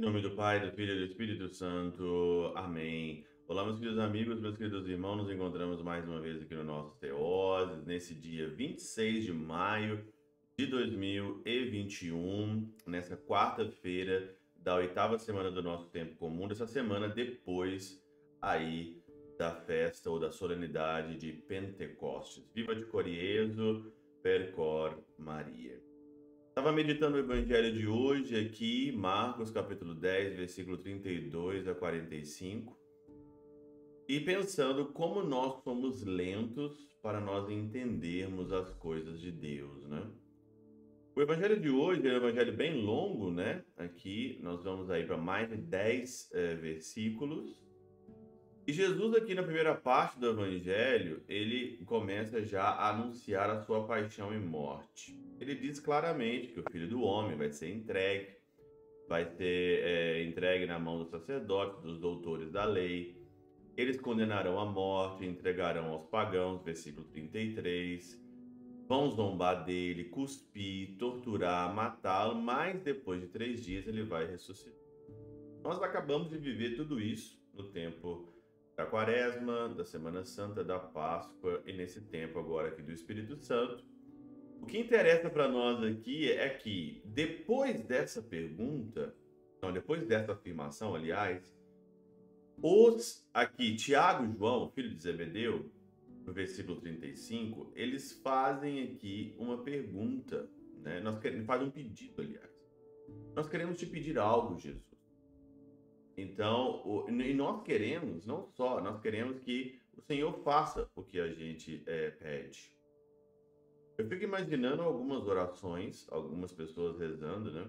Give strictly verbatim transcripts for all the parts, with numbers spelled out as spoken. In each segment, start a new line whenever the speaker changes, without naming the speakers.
Em nome do Pai, do Filho e do Espírito Santo. Amém. Olá, meus queridos amigos, meus queridos irmãos, nos encontramos mais uma vez aqui no nosso Teoses, nesse dia vinte e seis de maio de dois mil e vinte e um, nessa quarta-feira da oitava semana do nosso tempo comum, dessa semana depois aí da festa ou da solenidade de Pentecostes. Viva de Coriezo, percor Maria. Estava meditando o evangelho de hoje aqui, Marcos capítulo dez, versículo trinta e dois a quarenta e cinco, e pensando como nós somos lentos para nós entendermos as coisas de Deus, né? O evangelho de hoje é um evangelho bem longo, né? Aqui nós vamos aí para mais de dez eh, versículos. E Jesus aqui na primeira parte do evangelho, ele começa já a anunciar a sua paixão e morte. Ele diz claramente que o Filho do Homem vai ser entregue, vai ser é, entregue na mão dos sacerdotes, dos doutores da lei. Eles condenarão à morte, entregarão aos pagãos, versículo trinta e três. Vão zombar dele, cuspir, torturar, matá-lo, mas depois de três dias ele vai ressuscitar. Nós acabamos de viver tudo isso no tempo da Quaresma, da Semana Santa, da Páscoa e nesse tempo agora aqui do Espírito Santo. O que interessa para nós aqui é que depois dessa pergunta, não, depois dessa afirmação, aliás, os aqui, Tiago e João, filho de Zebedeu, no versículo trinta e cinco, eles fazem aqui uma pergunta, né? Nós queremos, fazem um pedido, aliás. Nós queremos te pedir algo, Jesus. Então, o, e nós queremos, não só, nós queremos que o Senhor faça o que a gente é, pede. Eu fico imaginando algumas orações, algumas pessoas rezando, né?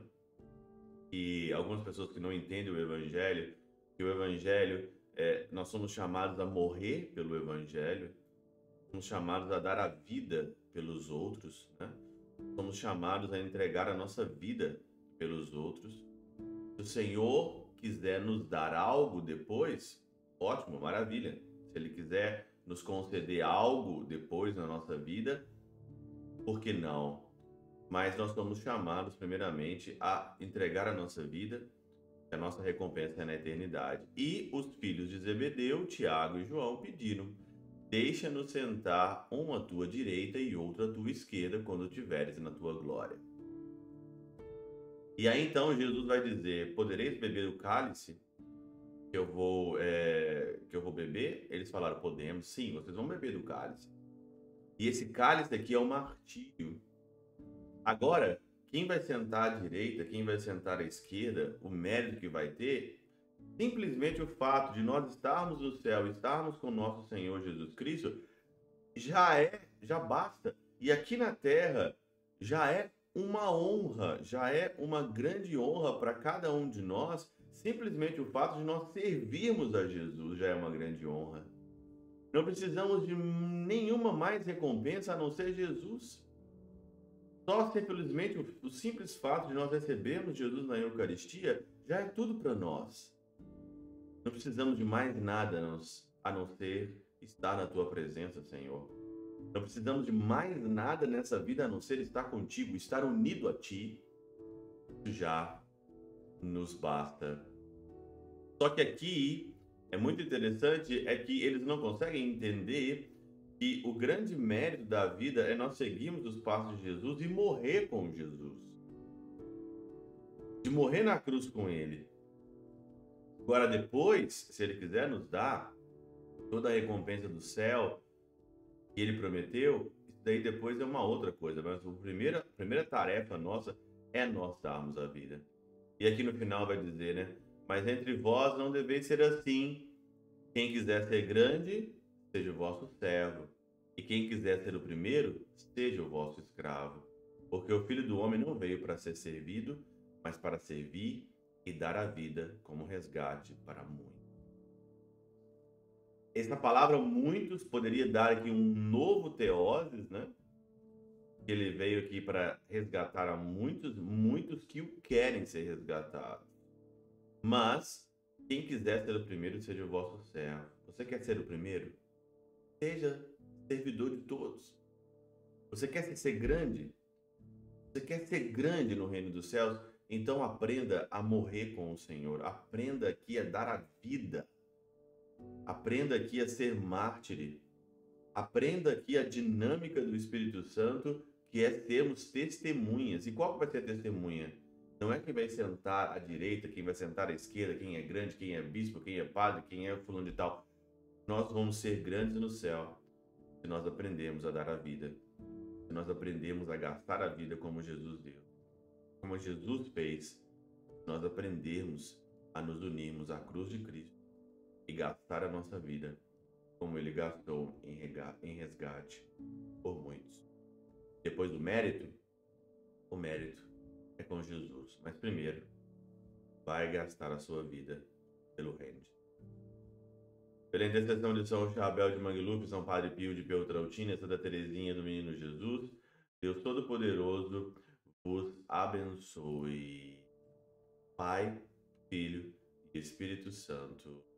E algumas pessoas que não entendem o Evangelho, que o Evangelho, é, nós somos chamados a morrer pelo Evangelho, somos chamados a dar a vida pelos outros, né? Somos chamados a entregar a nossa vida pelos outros. O Senhor quiser nos dar algo depois, ótimo, maravilha. Se Ele quiser nos conceder algo depois na nossa vida, por que não? Mas nós somos chamados, primeiramente, a entregar a nossa vida, a nossa recompensa é na eternidade. E os filhos de Zebedeu, Tiago e João, pediram: deixa-nos sentar um à tua direita e outro à tua esquerda quando tiveres na tua glória. E aí então Jesus vai dizer: podereis beber o cálice que eu vou, é, que eu vou beber? Eles falaram: podemos. Sim, vocês vão beber do cálice. E esse cálice aqui é o martírio. Agora, quem vai sentar à direita, quem vai sentar à esquerda, o mérito que vai ter, simplesmente o fato de nós estarmos no céu, estarmos com nosso Senhor Jesus Cristo, já é, já basta. E aqui na terra já é uma honra, já é uma grande honra para cada um de nós. Simplesmente o fato de nós servirmos a Jesus já é uma grande honra. Não precisamos de nenhuma mais recompensa a não ser Jesus. Só simplesmente o, o simples fato de nós recebermos Jesus na Eucaristia já é tudo para nós. Não precisamos de mais nada a não ser estar na tua presença, Senhor. Não precisamos de mais nada nessa vida a não ser estar contigo, estar unido a ti. Já nos basta. Só que aqui é muito interessante é que eles não conseguem entender que o grande mérito da vida é nós seguirmos os passos de Jesus e morrer com Jesus. De morrer na cruz com Ele. Agora depois, se Ele quiser nos dar toda a recompensa do céu que Ele prometeu, isso daí depois é uma outra coisa. Mas a primeira, a primeira tarefa nossa é nós darmos a vida. E aqui no final vai dizer, né? Mas entre vós não deveis ser assim. Quem quiser ser grande, seja o vosso servo. E quem quiser ser o primeiro, seja o vosso escravo. Porque o Filho do Homem não veio para ser servido, mas para servir e dar a vida como resgate para muitos. Essa palavra muitos poderia dar aqui um novo teoses, né? Ele veio aqui para resgatar a muitos, muitos que o querem ser resgatados. Mas quem quiser ser o primeiro, seja o vosso servo. Você quer ser o primeiro? Seja servidor de todos. Você quer ser grande? Você quer ser grande no reino dos céus? Então aprenda a morrer com o Senhor. Aprenda aqui a dar a vida. Aprenda aqui a ser mártir. Aprenda aqui a dinâmica do Espírito Santo, que é sermos testemunhas. E qual que vai ser a testemunha? Não é quem vai sentar à direita, quem vai sentar à esquerda, quem é grande, quem é bispo, quem é padre, quem é fulano de tal. Nós vamos ser grandes no céu se nós aprendemos a dar a vida. Se nós aprendemos a gastar a vida como Jesus deu. Como Jesus fez, se nós aprendermos a nos unirmos à cruz de Cristo e gastar a nossa vida como Ele gastou em resgate por muitos. Depois do mérito, o mérito é com Jesus. Mas primeiro, vai gastar a sua vida pelo reino. Pela intercessão de São Chabel de Mangluf, São Padre Pio de Peltrautina, Santa Teresinha do Menino Jesus, Deus Todo-Poderoso vos abençoe. Pai, Filho e Espírito Santo.